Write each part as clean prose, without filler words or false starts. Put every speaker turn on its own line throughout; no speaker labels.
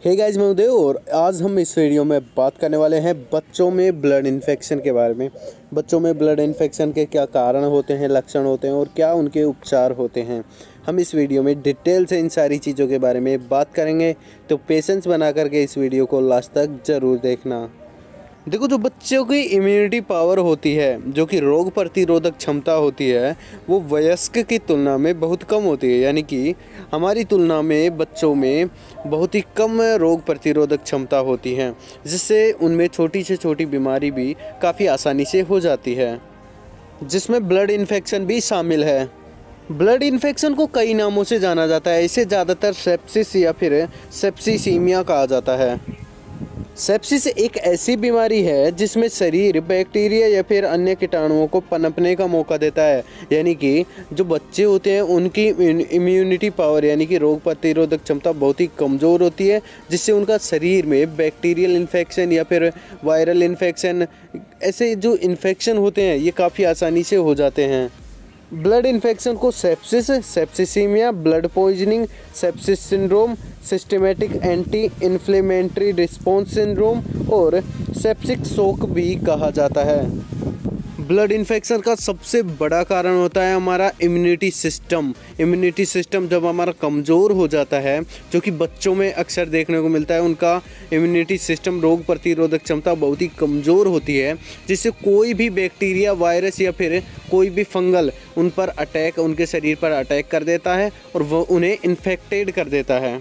Hey guys, मैं उदय और आज हम इस वीडियो में बात करने वाले हैं बच्चों में ब्लड इन्फेक्शन के बारे में। बच्चों में ब्लड इन्फेक्शन के क्या कारण होते हैं, लक्षण होते हैं और क्या उनके उपचार होते हैं। हम इस वीडियो में डिटेल से इन सारी चीज़ों के बारे में बात करेंगे, तो पेशेंस बना करके इस वीडियो को लास्ट तक ज़रूर देखना। देखो, जो बच्चों की इम्यूनिटी पावर होती है, जो कि रोग प्रतिरोधक क्षमता होती है, वो वयस्क की तुलना में बहुत कम होती है। यानी कि हमारी तुलना में बच्चों में बहुत ही कम रोग प्रतिरोधक क्षमता होती है, जिससे उनमें छोटी से छोटी बीमारी भी काफ़ी आसानी से हो जाती है, जिसमें ब्लड इन्फेक्शन भी शामिल है। ब्लड इन्फेक्शन को कई नामों से जाना जाता है। इसे ज़्यादातर सेप्सिस या फिर सेप्सिसीमिया कहा जाता है। सेप्सिस एक ऐसी बीमारी है जिसमें शरीर बैक्टीरिया या फिर अन्य कीटाणुओं को पनपने का मौका देता है। यानी कि जो बच्चे होते हैं उनकी इम्यूनिटी पावर यानी कि रोग प्रतिरोधक क्षमता बहुत ही कमज़ोर होती है, जिससे उनका शरीर में बैक्टीरियल इन्फेक्शन या फिर वायरल इन्फेक्शन, ऐसे जो इन्फेक्शन होते हैं ये काफ़ी आसानी से हो जाते हैं। ब्लड इन्फेक्शन को sepsis, septicemia, blood poisoning, sepsis syndrome, systematic anti inflammatory response syndrome और सेप्सिक शॉक भी कहा जाता है। ब्लड इन्फेक्शन का सबसे बड़ा कारण होता है हमारा इम्यूनिटी सिस्टम। इम्यूनिटी सिस्टम जब हमारा कमज़ोर हो जाता है, जो कि बच्चों में अक्सर देखने को मिलता है, उनका इम्यूनिटी सिस्टम रोग प्रतिरोधक क्षमता बहुत ही कमज़ोर होती है, जिससे कोई भी बैक्टीरिया, वायरस या फिर कोई भी फंगल उनके शरीर पर अटैक कर देता है और वह उन्हें इन्फेक्टेड कर देता है।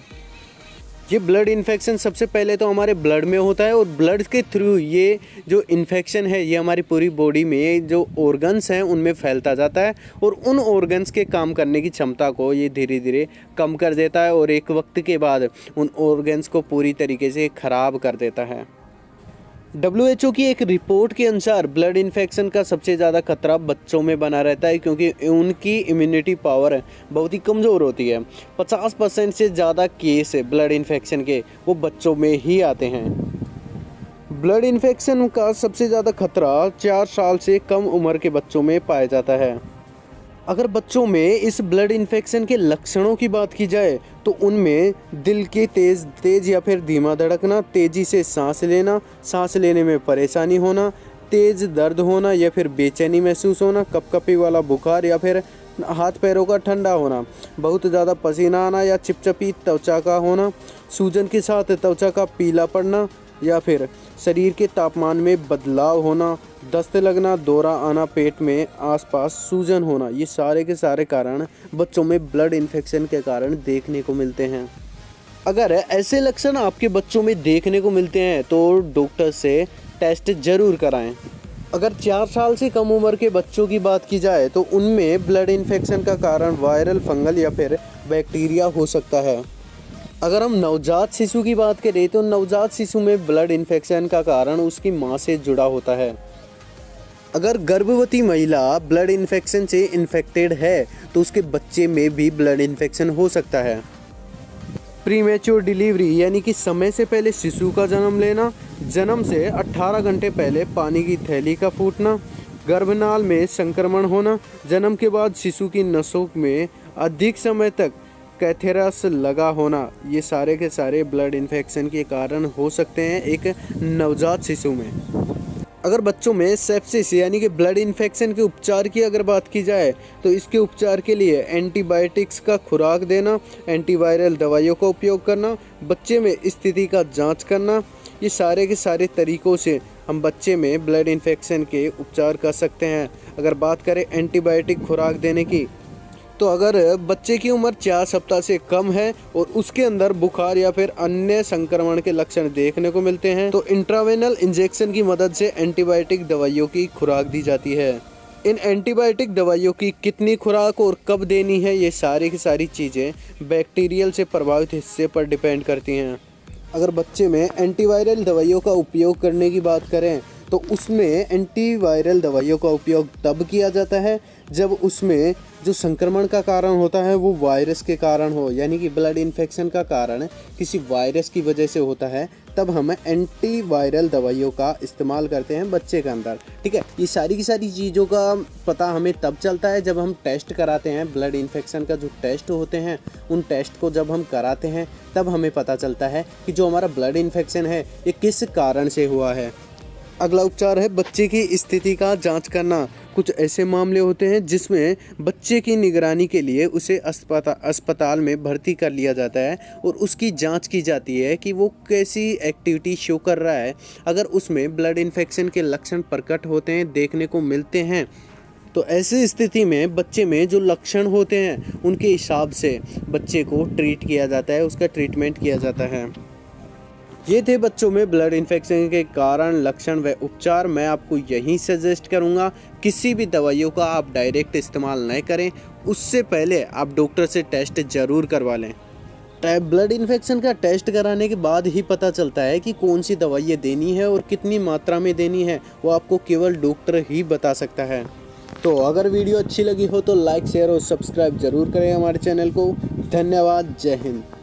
ये ब्लड इन्फेक्शन सबसे पहले तो हमारे ब्लड में होता है और ब्लड के थ्रू ये जो इन्फेक्शन है ये हमारी पूरी बॉडी में जो ऑर्गन्स हैं उनमें फैलता जाता है और उन ऑर्गन्स के काम करने की क्षमता को ये धीरे धीरे कम कर देता है और एक वक्त के बाद उन ऑर्गन्स को पूरी तरीके से ख़राब कर देता है। WHO की एक रिपोर्ट के अनुसार ब्लड इन्फेक्शन का सबसे ज़्यादा खतरा बच्चों में बना रहता है, क्योंकि उनकी इम्यूनिटी पावर बहुत ही कमज़ोर होती है। 50% से ज़्यादा केस ब्लड इन्फेक्शन के वो बच्चों में ही आते हैं। ब्लड इन्फेक्शन का सबसे ज़्यादा खतरा 4 साल से कम उम्र के बच्चों में पाया जाता है। अगर बच्चों में इस ब्लड इन्फेक्शन के लक्षणों की बात की जाए तो उनमें दिल के तेज़ या फिर धीमा धड़कना, तेज़ी से सांस लेने में परेशानी होना, तेज़ दर्द होना या फिर बेचैनी महसूस होना, कपकपी वाला बुखार या फिर हाथ पैरों का ठंडा होना, बहुत ज़्यादा पसीना आना या चिपचिपी त्वचा का होना, सूजन के साथ त्वचा का पीला पड़ना या फिर शरीर के तापमान में बदलाव होना, दस्त लगना, दौरा आना, पेट में आसपास सूजन होना, ये सारे के सारे कारण बच्चों में ब्लड इन्फेक्शन के कारण देखने को मिलते हैं। अगर ऐसे लक्षण आपके बच्चों में देखने को मिलते हैं तो डॉक्टर से टेस्ट ज़रूर कराएं। अगर 4 साल से कम उम्र के बच्चों की बात की जाए तो उनमें ब्लड इन्फेक्शन का कारण वायरल, फंगल या फिर बैक्टीरिया हो सकता है। अगर हम नवजात शिशु की बात करें तो नवजात शिशु में ब्लड इन्फेक्शन का कारण उसकी मां से जुड़ा होता है। अगर गर्भवती महिला ब्लड इन्फेक्शन से इन्फेक्टेड है तो उसके बच्चे में भी ब्लड इन्फेक्शन हो सकता है। प्रीमेच्योर डिलीवरी यानी कि समय से पहले शिशु का जन्म लेना, जन्म से 18 घंटे पहले पानी की थैली का फूटना, गर्भनाल में संक्रमण होना, जन्म के बाद शिशु की नसों में अधिक समय तक कैथेरस लगा होना, ये सारे के सारे ब्लड इन्फेक्शन के कारण हो सकते हैं एक नवजात शिशु में। अगर बच्चों में सेप्सिस यानी कि ब्लड इन्फेक्शन के उपचार की अगर बात की जाए तो इसके उपचार के लिए एंटीबायोटिक्स का खुराक देना, एंटीवायरल दवाइयों का उपयोग करना, बच्चे में स्थिति का जांच करना, ये सारे के सारे तरीक़ों से हम बच्चे में ब्लड इन्फेक्शन के उपचार कर सकते हैं। अगर बात करें एंटीबायोटिक खुराक देने की, तो अगर बच्चे की उम्र 4 सप्ताह से कम है और उसके अंदर बुखार या फिर अन्य संक्रमण के लक्षण देखने को मिलते हैं तो इंट्रावेनल इंजेक्शन की मदद से एंटीबायोटिक दवाइयों की खुराक दी जाती है। इन एंटीबायोटिक दवाइयों की कितनी खुराक और कब देनी है, ये सारी की सारी चीज़ें बैक्टीरियल से प्रभावित हिस्से पर डिपेंड करती हैं। अगर बच्चे में एंटीवायरल दवाइयों का उपयोग करने की बात करें तो उसमें एंटीवायरल दवाइयों का उपयोग तब किया जाता है जब उसमें जो संक्रमण का कारण होता है वो वायरस के कारण हो, यानी कि ब्लड इन्फेक्शन का कारण किसी वायरस की वजह से होता है, तब हम एंटीवायरल दवाइयों का इस्तेमाल करते हैं बच्चे के अंदर। ठीक है, ये सारी की सारी चीज़ों का पता हमें तब चलता है जब हम टेस्ट कराते हैं। ब्लड इन्फेक्शन का जो टेस्ट होते हैं, उन टेस्ट को जब हम कराते हैं तब हमें पता चलता है कि जो हमारा ब्लड इन्फेक्शन है ये किस कारण से हुआ है। अगला उपचार है बच्चे की स्थिति का जांच करना। कुछ ऐसे मामले होते हैं जिसमें बच्चे की निगरानी के लिए उसे अस्पताल में भर्ती कर लिया जाता है और उसकी जांच की जाती है कि वो कैसी एक्टिविटी शो कर रहा है। अगर उसमें ब्लड इन्फेक्शन के लक्षण प्रकट होते हैं, देखने को मिलते हैं, तो ऐसी स्थिति में बच्चे में जो लक्षण होते हैं उनके हिसाब से बच्चे को ट्रीट किया जाता है, उसका ट्रीटमेंट किया जाता है। ये थे बच्चों में ब्लड इन्फेक्शन के कारण, लक्षण व उपचार। मैं आपको यही सजेस्ट करूंगा, किसी भी दवाइयों का आप डायरेक्ट इस्तेमाल न करें, उससे पहले आप डॉक्टर से टेस्ट ज़रूर करवा लें। ब्लड इन्फेक्शन का टेस्ट कराने के बाद ही पता चलता है कि कौन सी दवाइयाँ देनी है और कितनी मात्रा में देनी है, वो आपको केवल डॉक्टर ही बता सकता है। तो अगर वीडियो अच्छी लगी हो तो लाइक, शेयर और सब्सक्राइब ज़रूर करें हमारे चैनल को। धन्यवाद। जय हिंद।